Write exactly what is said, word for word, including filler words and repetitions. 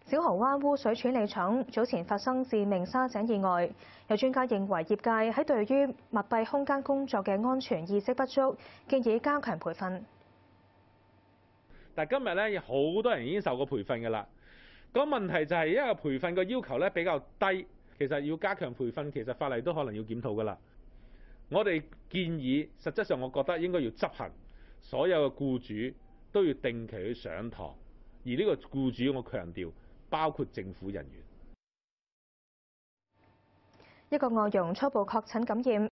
小蠔灣污水處理廠早前發生致命沙井意外，有專家認為業界喺對於密閉空間工作嘅安全意識不足，建議加強培訓。 但係今日咧，有好多人已經受過培訓㗎啦。個問題就係因為培訓個要求咧比較低，其實要加強培訓，其實法例都可能要檢討㗎啦。我哋建議，實質上我覺得應該要執行，所有嘅僱主都要定期去上堂，而呢個僱主我強調，包括政府人員。 一個外傭初步確診感染。